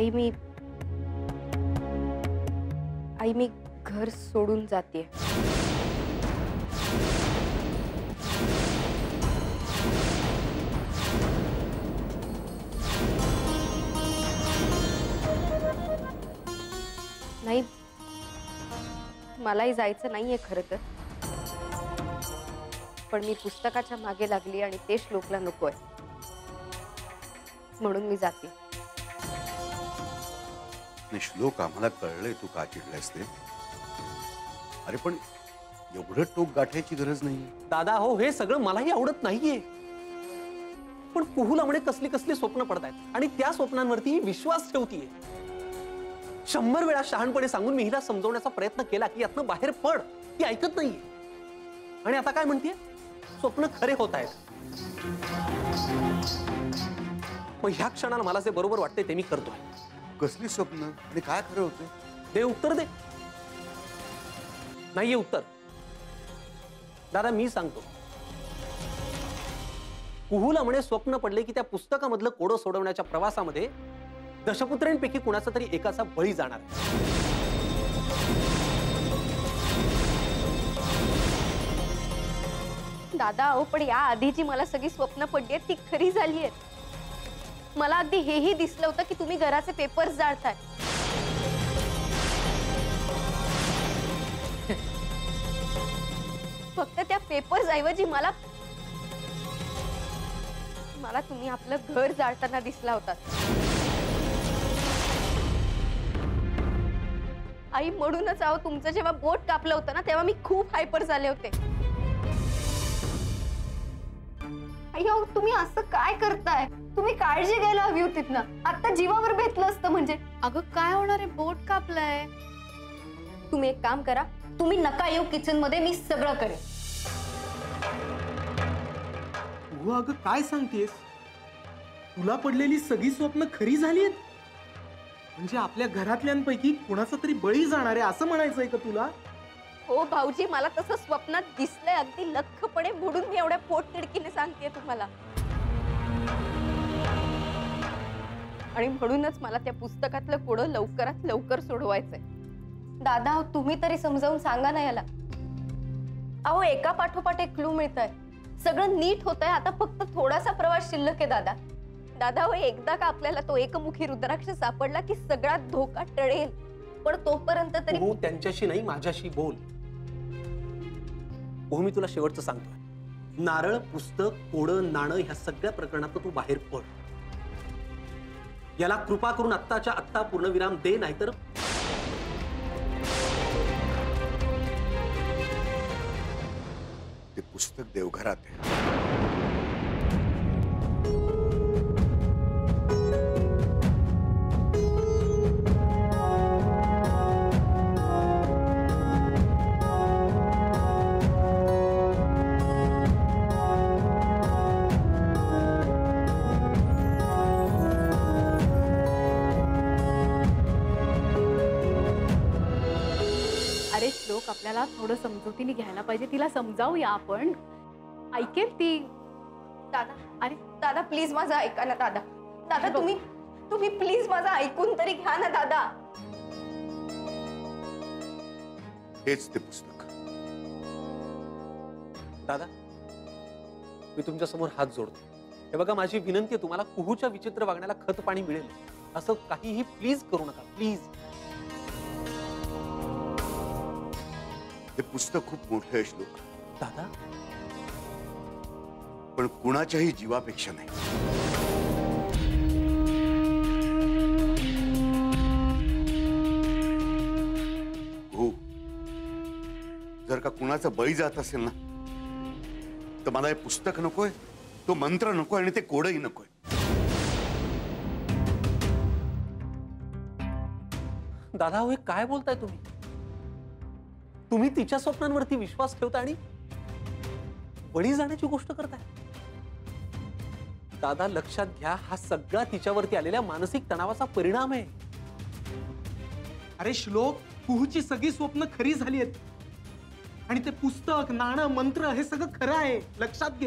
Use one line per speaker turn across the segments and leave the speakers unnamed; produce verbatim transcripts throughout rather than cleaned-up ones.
आई मी आई मी घर सोडून जाते। नाही, मलाही जायचं नाहीये खरं तर, पण मी पुस्तकाच्या मागे लागली आणि ते श्लोकला नकोय म्हणून मी जाते।
श्लोक आम्हाला कळलंय तू का चिडलायस ते, अरे पण एवढं टोक गाठायची गरज नाही।
दादा हो, हे सगळं मलाही आवडत नाहीये, पण कुहूला म्हणे कसली कसली स्वप्न पडतायत आणि त्या स्वप्नांवरती विश्वास ठेवतीये। शंभर वेळा शहाणपणे सांगून मी हिला समजवण्याचा प्रयत्न केला की यातनं बाहेर पड, ती ऐकत नाहीये आणि आता काय म्हणतीये, स्वप्न खरे होत आहेत। मग ह्या क्षणाला मला जे बरोबर वाटतंय ते मी करतोय।
कसली स्वप्न आणि काय खरं होतं
दे उत्तर दे। नाहीये उत्तर दादा, मी सांगतो। कुहूला म्हणे स्वप्न पडले की त्या पुस्तकामधलं कोडं सोडवण्याच्या प्रवासामध्ये दशपुत्रांपैकी कुणाचा तरी एकाचा बळी जाणार आहे।
दादा अहो, पण या आधीची मला सगळी स्वप्न पडली आहेत ती खरी झाली आहेत। मला अगदी हेही दिसलं होतं की तुम्ही घराचे पेपर्स जाळताय। फक्त त्या पेपर्स ऐवजी मला मला तुम्ही आपलं घर जाळताना दिसला होता। आई म्हणूनच अहो, तुमचं जेव्हा बोट कापलं होतं ना तेव्हा मी खूप हायपर झाले होते। आई अहो, तुम्ही असं काय करताय? तुम्ही काळजी घ्यायला हवी होतीत ना, आता जीवावर बेतलं असतं म्हणजे।
अगं काय होणार आहे, बोट कापलंय।
तुम्ही एक काम करा, तुम्ही नका येऊ किचन मध्ये, मी सगळं करेन।
तू अगं काय सांगतेस? तुला पडलेली सगळी स्वप्न खरी झालीत? म्हणजे आपल्या घरातल्यांपैकी कुणाचा तरी बळी जाणार आहे असं म्हणायचंय का तुला?
हो भाऊजी, मला तसं स्वप्नात दिसलंय अगदी लख्खपणे, म्हणून मी एवढ्या पोटतिडकीने सांगतेय तुम्हाला। आणि म्हणूनच मला त्या पुस्तकातलं कोडं लवकरात लवकर सोडवायचंय। दादा अहो, तुम्ही तरी समजावून सांगा ना याला। अहो एका पाठोपाठ एक क्लू मिळतंय, सगळं नीट होतंय, आता फक्त थोडासा प्रवास शिल्लक आहे दादा। दादा हो, एकदा का आपल्याला तो एकमुखी रुद्राक्ष सापडला की सगळा धोका टळेल, पण तोपर्यंत तरी
तू त्यांच्याशी नाही माझ्याशी बोल। हो, मी तुला शेवटचं सांगतोय, नारळ, पुस्तक, कोडं, नाणं ह्या सगळ्या प्रकरणात तू बाहेर पड। याला कृपा करून आत्ताच्या आत्ता पूर्णविराम दे, नाहीतर
ते पुस्तक देवघरात आहे।
अरे श्लोक, आपल्याला थोडं समजुतीने घ्यायला पाहिजे, तिला समजावूया आपण, ऐकेल ती।
दादा, अरे दादा प्लीज माझं ऐका ना दादा। दादा तुम्ही तुम्ही प्लीज माझं ऐकून तरी घ्या ना दादा।
हेच ते पुस्तक।
दादा मी तुमच्या समोर हात जोडतो, हे बघा माझी विनंती आहे तुम्हाला, कुहूच्या विचित्र वागण्याला खत पाणी मिळेल असं काहीही प्लीज करू नका, प्लीज।
हे पुस्तक खूप मोठं आहे श्लोक
दादा,
पण कुणाच्याही जीवापेक्षा नाही। हो, जर का कुणाचा बळी जात असेल ना, तर मला हे पुस्तक नकोय, तो मंत्र नकोय आणि ते कोडही नकोय।
दादा हे काय बोलताय तुम्ही? तुम्ही तिच्या स्वप्नांवरती विश्वास ठेवता आणि बळी जाण्याची गोष्ट करताय? दादा लक्षात घ्या, हा सगळा तिच्यावरती आलेल्या मानसिक तणावाचा परिणाम आहे।
अरे श्लोक, कुहूची सगळी स्वप्न खरी झाली आहेत आणि ते पुस्तक, नाणं, मंत्र हे सगळं खरं आहे, लक्षात घे।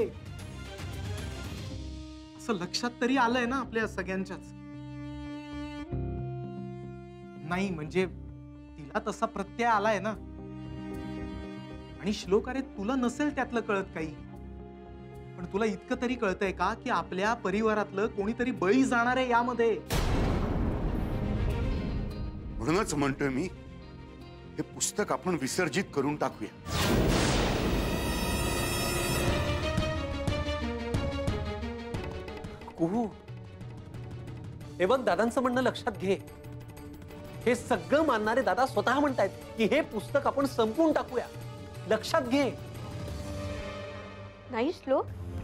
असं लक्षात तरी आलंय ना आपल्या सगळ्यांच्याच। नाही म्हणजे तिला तसा प्रत्यय आलाय ना. आणि श्लोक, अरे तुला नसेल त्यातलं कळत काही, पण तुला इतकं तरी कळतंय का की आपल्या परिवारातलं कोणीतरी बळी जाणार आहे यामध्ये.
म्हणूनच म्हणतोय मी, हे पुस्तक आपण विसर्जित करून टाकूया.
कुहू, हे बघ, दादांचं म्हणणं लक्षात घे. हे सगळं मानणारे दादा स्वतः म्हणतायत की हे पुस्तक आपण संपवून टाकूया. लक्षात घे.
नाही श्लोक,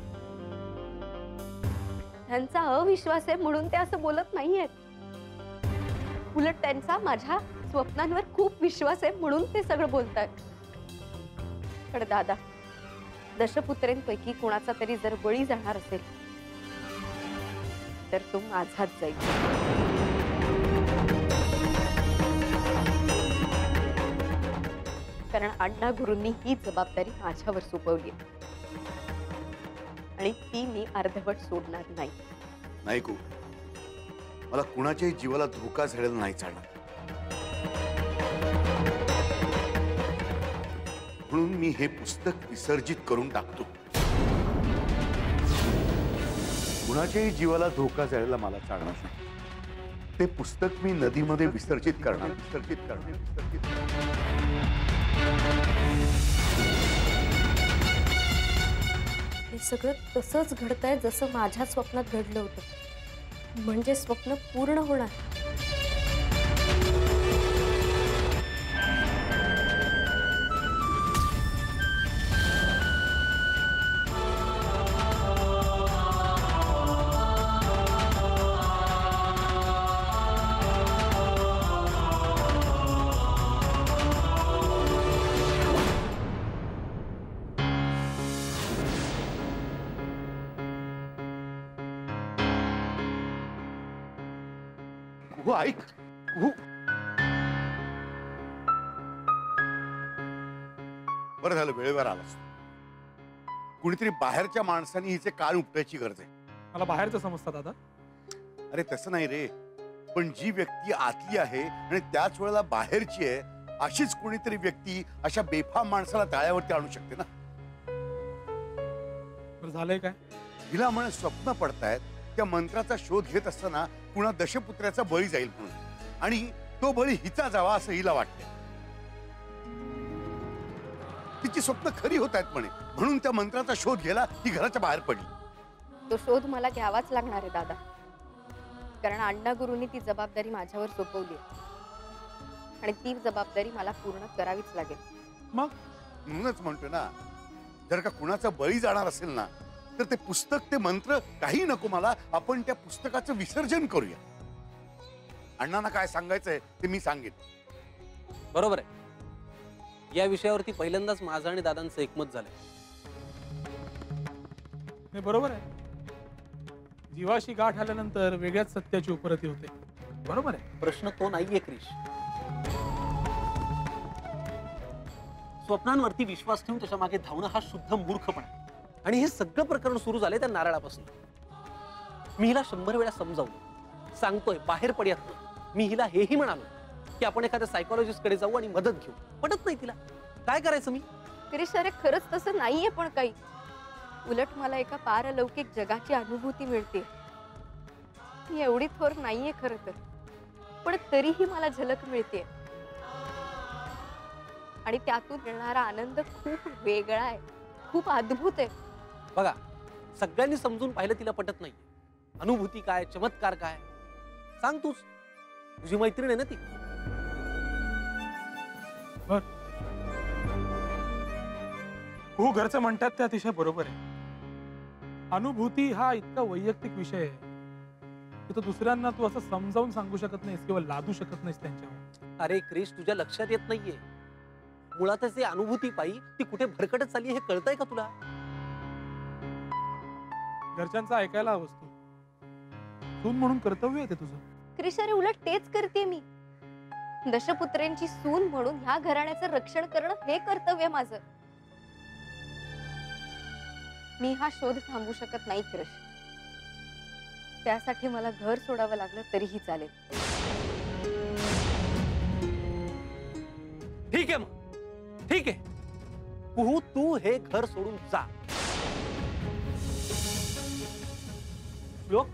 त्यांचा अविश्वास आहे म्हणून ते असं बोलत नाहीयेत. उलट त्यांचा माझ्या स्वप्नांवर खूप विश्वास आहे म्हणून ते सगळं बोलतायत. पण दादा, दशपुत्रेंपैकी कोणाचा तरी जर बळी जाणार असेल तर तो माझाच जाईल. कारण अण्णा गुरूंनी ही जबाबदारी माझ्यावर सोपवली आणि ती मी अर्धवट सोडणार नाही.
नाही कू, मला कुणाच्याही जीवाला धोका झालेला नाही चालणार. म्हणून मी हे पुस्तक विसर्जित करून टाकतो. कुणाच्याही जीवाला धोका झालेला मला चालणार नाही. ते पुस्तक मी नदीमध्ये विसर्जित करणार विसर्जित करणार विसर्जित करणार.
हे सगळं तसंच घडतंय जसं माझ्या स्वप्नात घडलं होतं. म्हणजे स्वप्न पूर्ण होणार.
हो, ऐक. हो, बरं झालं वेळेवर आलास. कुणीतरी बाहेरच्या माणसाने हिचे कान उपटायची गरज आहे.
मला बाहेरचं समजतात दादा.
अरे तसं नाही रे, पण जी व्यक्ती आतली आहे आणि त्याच वेळेला बाहेरची आहे, अशीच कोणीतरी व्यक्ती अशा बेफाम माणसाला ताळ्यावरती आणू शकते ना.
बरं झालंय काय?
हिला म्हणे स्वप्न पडतायत, त्या मंत्राचा शोध घेत असताना कुणा दशपुत्र्याचा बळी जाईल म्हणून, आणि तो बळी हिचा जावा असं हिला वाटतं. तिची स्वप्न खरी होत आहेत म्हणे, म्हणून त्या मंत्राचा शोध घ्यायला ती घराच्या बाहेर पडली.
तो शोध मला घ्यावाच लागणार आहे दादा. कारण अण्णा गुरूंनी ती जबाबदारी माझ्यावर सोपवली आणि ती जबाबदारी मला पूर्ण करावीच लागेल.
मग
म्हणूनच म्हणतो ना, जर का कुणाचा बळी जाणार असेल ना, तर ते पुस्तक, ते मंत्र काही नको मला. आपण त्या पुस्तकाचं विसर्जन करूया. अण्णांना काय सांगायचंय ते मी सांगेन.
बरोबर आहे. या विषयावरती पहिल्यांदाच माझं आणि दादांचं एकमत झालंय.
हे बरोबर आहे. जीवाशी गाठ आल्यानंतर वेगळ्याच सत्याची उपरती होते. बरोबर आहे.
प्रश्न तो नाहीये क्रिश. स्वप्नांवरती विश्वास ठेवून त्याच्या मागे धावणं हा शुद्ध मूर्खपणा आहे. आणि हे सगळं प्रकरण सुरू झालंय त्या नारळापासून. मी हिला शंभर वेळा समजावलं, सांगतोय बाहेर पडयात. मी हिला हेही म्हणालो की आपण एखाद्या सायकोलॉजिस्ट कडे जाऊ आणि मदत घेऊ. पटत नाही तिला. काय करायचं मी?
क्रिश, अरे खरंच तसं नाहीये. पण काही उलट मला एका पारलौकिक जगाची अनुभूती मिळते. मी एवढी थोर नाहीये खरं तर, पण तरीही मला झलक मिळते आणि त्यातून मिळणारा आनंद खूप वेगळा आहे, खूप अद्भुत आहे.
बघा, सगळ्यांनी समजून पाहिलं तिला पटत नाही. अनुभूती काय, चमत्कार काय, सांग तूच. तुझी मैत्रीण आहे ना ती.
बर, हो, घरचं म्हणतात ते अतिशय बरोबर आहे. अनुभूती हा इतका वैयक्तिक विषय आहे की तो दुसऱ्यांना तू असं समजावून सांगू शकत नाहीस किंवा लादू शकत नाहीस त्यांच्यावर.
अरे क्रिश, तुझ्या लक्षात येत नाहीये. मुळातच ती अनुभूती पायी ती कुठे भरकटत चालली हे कळतंय का तुला?
घरच्यांचा ऐकायला हवंस तू. सून म्हणून कर्तव्य आहे ते तुझं.
क्रिश, अरे उलट तेच करते मी. दशपुत्रेंची सून म्हणून ह्या घराण्याचं रक्षण करणं हे कर्तव्य माझं. मी हा शोध थांबवू शकत नाही क्रिश. त्यासाठी मला घर सोडावं लागलं तरीही चालेल.
ठीक आहे मग, ठीक आहे. कुहू, तू हे घर सोडून जा. श्लोक,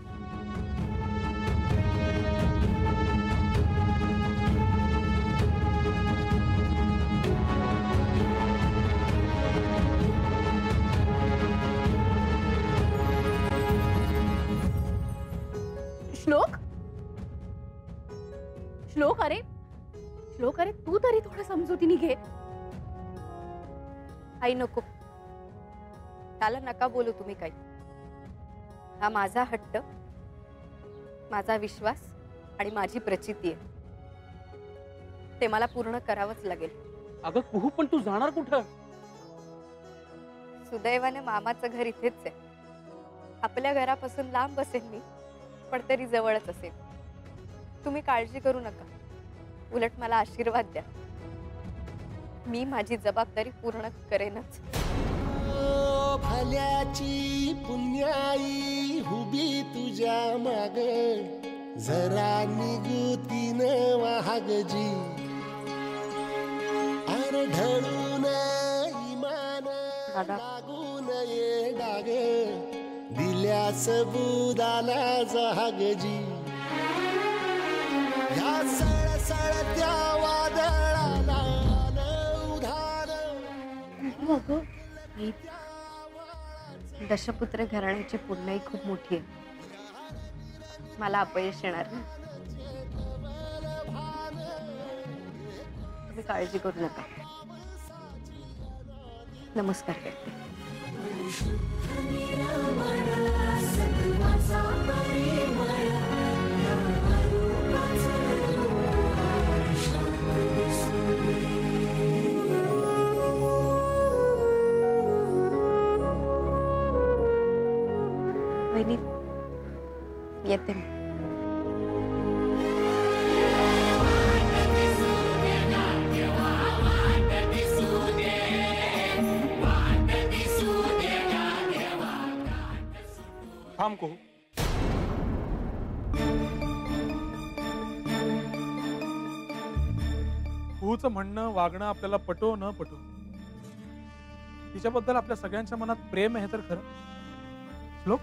श्लोक श्लोक अरे श्लोक अरे तू तरी थोडं समजुतीने घे.
आई नको, त्याला नका बोलू तुम्ही काही. हा माझा हट्ट, माझा विश्वास आणि माझी प्रचिती आहे. ते मला पूर्ण करावंच लागेल.
अगं कुहू, पण तू जाणार कुठं?
सुदैवाने मामाचं घर इथेच आहे. आपल्या घरापासून लांब असेल मी, पण तरी जवळच असेल. तुम्ही काळजी करू नका, उलट मला आशीर्वाद द्या. मी माझी जबाबदारी पूर्ण करेनच.
भल्याची पुण्याई हुबी तुझ्या माग, जरा निगुतीन वाहगजी. अर ढळून इमान लागून ये डाग, दिल्यास बुदाला जहागजी. ह्या सळसळत्या वादळाला उधार.
दशपुत्र घराण्याची पुण्याई खूप मोठी आहे. मला अपयश येणार नाही. तुम्ही काळजी करू नका. नमस्कार करते. वहिनी, येते मी.
थांब कुहू. कुहूचं म्हणणं वागणं आपल्याला पटो न पटो, तिच्याबद्दल आपल्या सगळ्यांच्या मनात प्रेम आहे तर खरं श्लोक.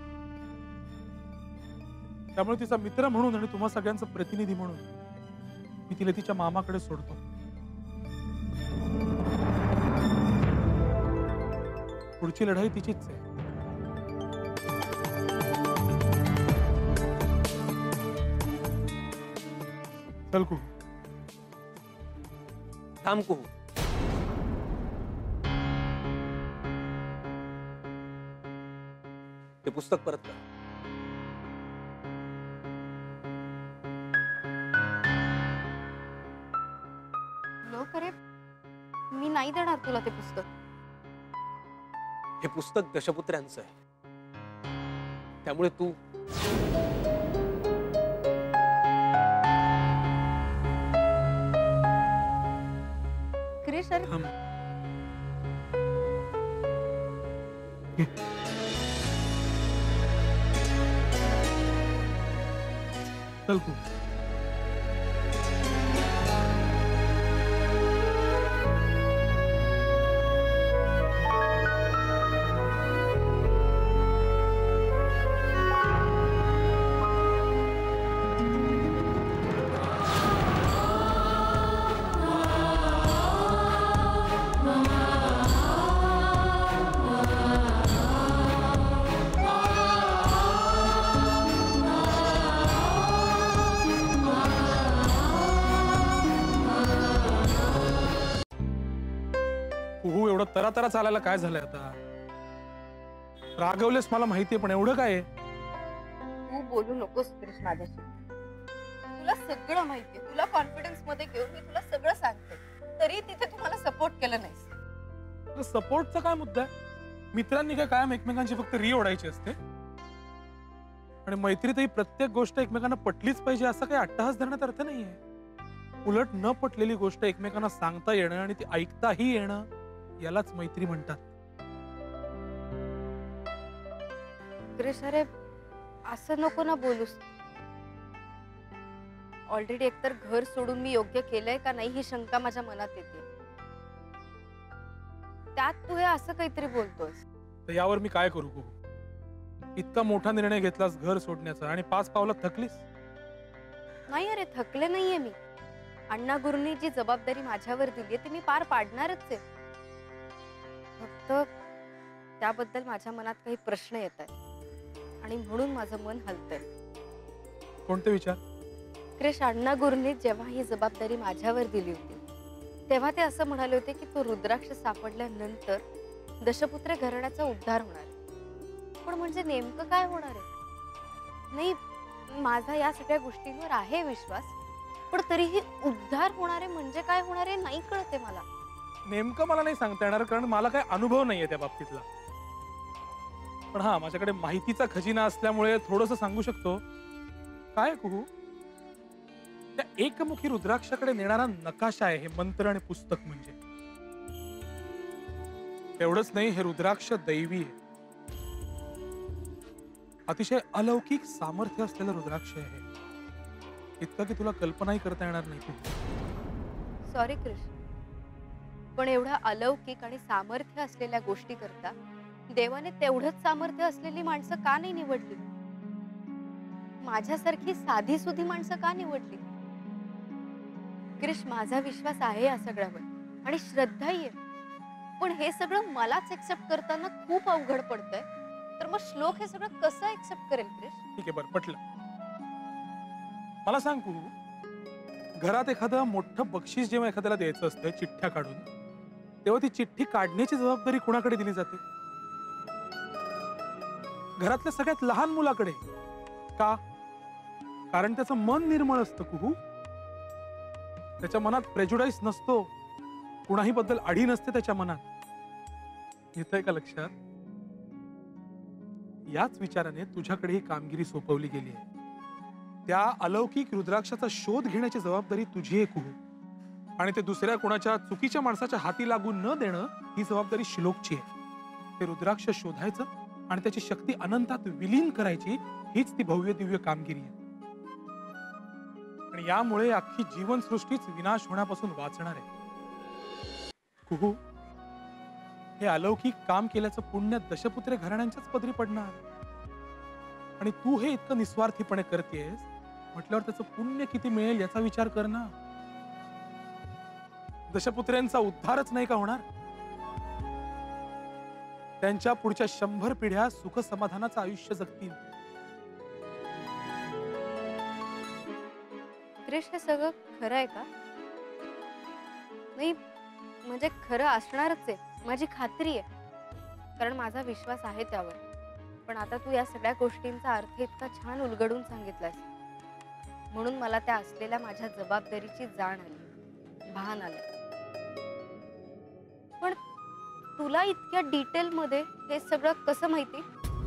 त्यामुळे तिचा मित्र म्हणून आणि तुम्हा सगळ्यांचा प्रतिनिधी म्हणून मी तिला तिच्या मामाकडे सोडतो. पुढची लढाई तिचीच आहे. चल कुहू.
थांब कुहू. ते पुस्तक परत कर.
लोक, अरे मी नाही देणार तुला ते पुस्तक.
हे पुस्तक दशपुत्र्यांचं आहे, त्यामुळे तू
क्रिश, अरे
थांब. चल कुहू. कुहू, एवढं तरा तरा चालायला काय झालंय आता? रागवलेस मला माहितीये, पण एवढं काय आहे?
तू बोलू नकोस क्रिश माझ्याशी. तुला सगळं माहितीये. तुला कॉन्फिडन्स मध्ये घेऊन मी तुला सगळं सांगते, तरी तिथे तुम्हाला सपोर्ट केलं नाहीस.
सपोर्टचा काय मुद्दा आहे? मित्रांनी काय कायम एकमेकांची फक्त री ओढायची असते? आणि मैत्रीतही प्रत्येक गोष्ट एकमेकांना पटलीच पाहिजे असं काही अट्टहास धरण्यात अर्थ नाहीये. उलट न पटलेली गोष्ट एकमेकांना सांगता येणं आणि ती ऐकताही येणं, यालाच मैत्री म्हणतात.
क्रिश, अरे असं नको ना बोलूस. ऑलरेडी एकतर घर सोडून मी योग्य केलंय का नाही ही शंका माझ्या मनात येते. त्यात तू हे असं काहीतरी बोलतोस.
तर यावर मी काय करू कुहू? इतका मोठा निर्णय घेतलास घर सोडण्याचा आणि पाच पावलात थकलीस.
नाही अरे, थकले नाहीये मी. अण्णा गुरुंनी जी जबाबदारी माझ्यावर दिली ती मी पार पाडणारच आहे. फक्त त्याबद्दल माझ्या मनात काही प्रश्न येत आहेत आणि म्हणून माझं मन हलतंय.
कोणते विचार?
क्रिश, अण्णा गुरुंनी जेव्हा ही जबाबदारी माझ्यावर दिली होती तेव्हा ते असं म्हणाले होते की तो रुद्राक्ष सापडल्यानंतर दशपुत्र घराण्याचा उद्धार होणार आहे. पण म्हणजे नेमकं काय होणार आहे? नाही, माझा या सगळ्या गोष्टींवर आहे विश्वास, पण तरीही उद्धार होणार आहे म्हणजे काय होणार आहे नाही कळते मला.
नेमकं मला नाही सांगता येणार, कारण मला काही अनुभव नाहीये त्या बाबतीतला. पण हा, माझ्याकडे माहितीचा खजिना असल्यामुळे थोडंसं सांगू शकतो. काय कुहू? त्या एकमुखी रुद्राक्षाकडे नेणारा नकाशा आहे हे मंत्र आणि पुस्तक म्हणजे. तेवढंच नाही, हे रुद्राक्ष दैवी आहे. अतिशय अलौकिक सामर्थ्य असलेलं रुद्राक्ष आहे. इतकं की तुला कल्पनाही करता येणार नाही.
सॉरी क्रिश, पण एवढा अलौकिक आणि सामर्थ्य असलेल्या गोष्टी करता देवाने तेवढंच सामर्थ्य असलेली माणसं का नाही निवडली? माझ्यासारखी साधी सुधी माणसं का निवडली? क्रिश, माझा विश्वास आहे या सगळ्यावर आणि श्रद्धाही आहे, पण हे सगळं मलाच एक्सेप्ट करताना खूप अवघड पडतंय. तर मग श्लोक हे सगळं कसं एक्सेप्ट करेल क्रिश?
ठीक आहे, बरं पटलं. मला सांग कुहू, घरात एखादं मोठं बक्षीस जेव्हा एखाद्याला द्यायचं असतं चिठ्ठ्या काढून, तेव्हा ती चिठ्ठी काढण्याची जबाबदारी कुणाकडे दिली जाते? घरातल्या सगळ्यात लहान मुलाकडे. का? कारण त्याचं मन निर्मळ असतं कुहू. त्याच्या मनात प्रेजुडाईस नसतो, कुणाही बद्दल आढी नसते त्याच्या मनात. येतंय का लक्षात? याच विचाराने तुझ्याकडे ही कामगिरी सोपवली गेली आहे. त्या अलौकिक रुद्राक्षाचा शोध घेण्याची जबाबदारी तुझी आहे कुहू, आणि ते दुसऱ्या कोणाच्या चुकीच्या माणसाच्या हाती लागू न देणं ही जबाबदारी श्लोकची आहे. ते रुद्राक्ष शोधायचं आणि त्याची शक्ती अनंतात विलीन करायची, हीच ती भव्य दिव्य कामगिरी आहे. आणि यामुळे अख्खी जीवनसृष्टीच विनाश होण्यापासून वाचणार आहे. कुहू, हे अलौकिक काम केल्याचं पुण्य दशपुत्रे घराण्यांच्याच पदरी पडणार. आणि तू हे इतकं निस्वार्थीपणे करतेस म्हटल्यावर त्याचं पुण्य किती मिळेल याचा विचार कर ना. दशपुत्र्यांचा उद्धारच नाही का होणार? त्यांच्या पुढच्या शंभर पिढ्या सुख समाधानाचं आयुष्य जगतील.
क्रिश, हे सगळं खरं आहे का? नाही म्हणजे खरं असणारच आहे, माझी खात्री आहे, कारण माझा विश्वास आहे त्यावर. पण आता तू या सगळ्या गोष्टींचा अर्थ इतका छान उलगडून सांगितलास म्हणून मला त्या असलेल्या माझ्या जबाबदारीची जाण आली, भान आलं. पण तुला इतक्या डिटेल मध्ये हे सगळं कसं माहिती?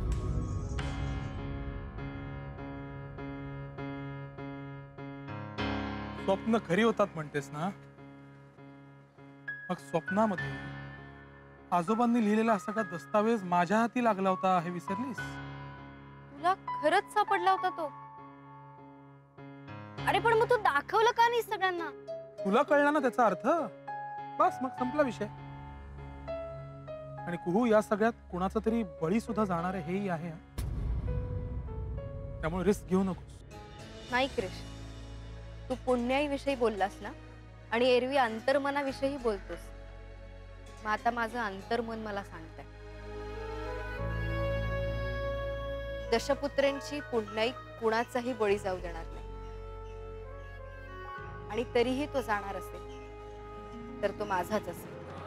स्वप्न खरी होतात म्हणतेस ना? मग स्वप्नामध्ये आजोबांनी लिहिलेला सगळा दस्तावेज माझ्या हाती लागला होता हे विसरलीस?
तुला खरंच सापडला होता तो? अरे पण मग तू दाखवलं का नाही सगळ्यांना?
तुला कळला ना त्याचा अर्थ? बस मग संपला विषय. आणि कुहू, या सगळ्यात कुणाचा तरी बळी सुद्धा जाणार आहे हेही आहे. त्यामुळे रिस्क घेऊ नकोस.
नाही क्रिश, तू पुण्याईविषयी बोललास ना, आणि एरवी अंतर्मनाविषयी बोलतोस. मग आता माझं अंतर्मन मला सांगतंय, दशपुत्रेंची पुण्याई कुणाचाही बळी जाऊ देणार नाही. आणि तरीही तो जाणार असेल तर तो माझाच असेल.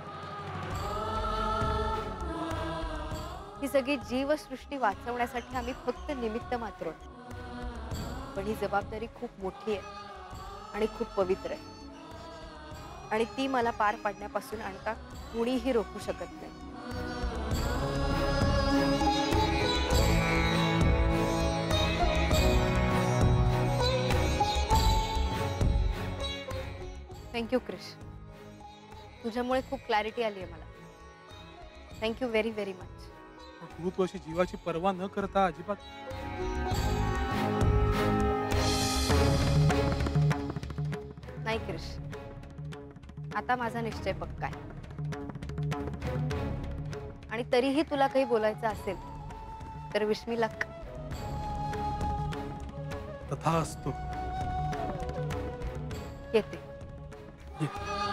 ही सगळी जीवसृष्टी वाचवण्यासाठी आम्ही फक्त निमित्त मात्र आहोत. पण ही जबाबदारी खूप मोठी आहे आणि खूप पवित्र आहे, आणि ती मला पार पाडण्यापासून आणता कुणीही रोखू शकत नाही. थँक्यू क्रिश, तुझ्यामुळे खूप क्लॅरिटी आली आहे मला. Thank you very very much.
तू तू अशी जीवाची पर्वा न करता अजिबात
नाही क्रिश, आता माझा निश्चय पक्का आहे. आणि तरीही तुला काही बोलायचं असेल तर विश मी लक.
तथास्तु.
येते.
ये.